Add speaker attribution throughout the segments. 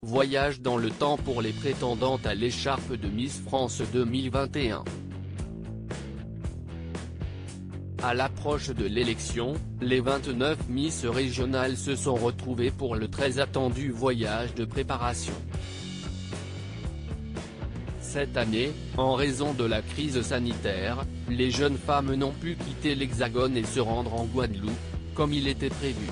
Speaker 1: voyage dans le temps pour les prétendantes à l'écharpe de Miss France 2021. À l'approche de l'élection, les 29 Miss régionales se sont retrouvées pour le très attendu voyage de préparation. Cette année, en raison de la crise sanitaire, les jeunes femmes n'ont pu quitter l'Hexagone et se rendre en Guadeloupe, comme il était prévu.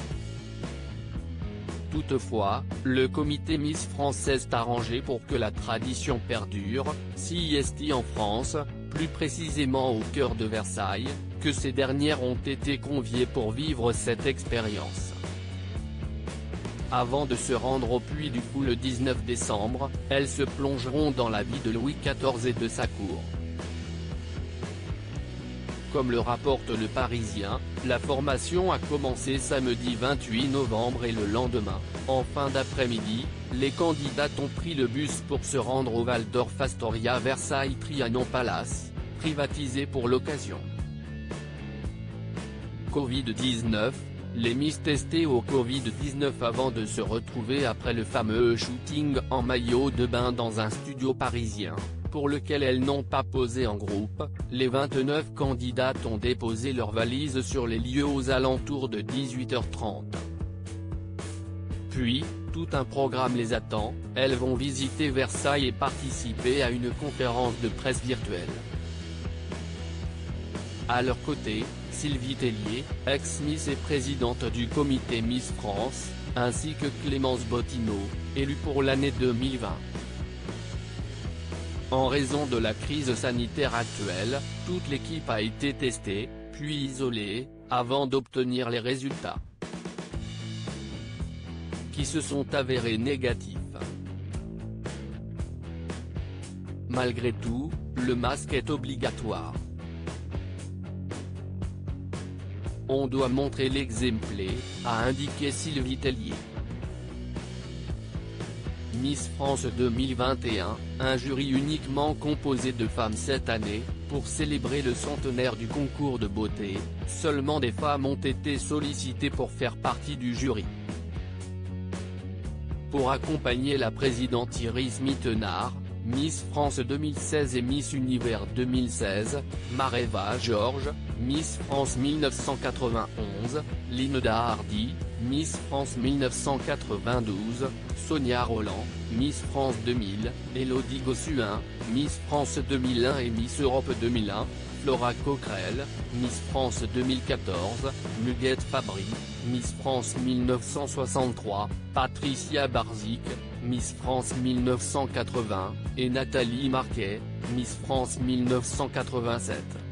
Speaker 1: Toutefois, le comité Miss France s'est arrangé pour que la tradition perdure, si est en France, plus précisément au cœur de Versailles, que ces dernières ont été conviées pour vivre cette expérience. Avant de se rendre au Puy du Fou le 19 décembre, elles se plongeront dans la vie de Louis XIV et de sa cour. Comme le rapporte Le Parisien, la formation a commencé samedi 28 novembre et le lendemain, en fin d'après-midi, les candidates ont pris le bus pour se rendre au Waldorf Astoria Versailles Trianon Palace, privatisé pour l'occasion. Covid-19, les Miss testées au Covid-19 avant de se retrouver après le fameux shooting en maillot de bain dans un studio parisien, pour lequel elles n'ont pas posé en groupe, les 29 candidates ont déposé leurs valises sur les lieux aux alentours de 18h30. Puis, tout un programme les attend, elles vont visiter Versailles et participer à une conférence de presse virtuelle. À leur côté, Sylvie Tellier, ex-Miss et présidente du comité Miss France, ainsi que Clémence Bottineau, élue pour l'année 2020. En raison de la crise sanitaire actuelle, toute l'équipe a été testée, puis isolée, avant d'obtenir les résultats, qui se sont avérés négatifs. Malgré tout, le masque est obligatoire. On doit montrer l'exemplé, a indiqué Sylvie Tellier. Miss France 2021, un jury uniquement composé de femmes cette année, pour célébrer le centenaire du concours de beauté, seulement des femmes ont été sollicitées pour faire partie du jury. Pour accompagner la présidente Iris Mittenard, Miss France 2016 et Miss Univers 2016, Mareva Georges, Miss France 1991, Linda Hardy, Miss France 1992, Sonia Roland, Miss France 2000, Élodie Gossuin, Miss France 2001 et Miss Europe 2001, Flora Coquerel, Miss France 2014, Muguette Fabry, Miss France 1963, Patricia Barzik, Miss France 1980, et Nathalie Marquet, Miss France 1987.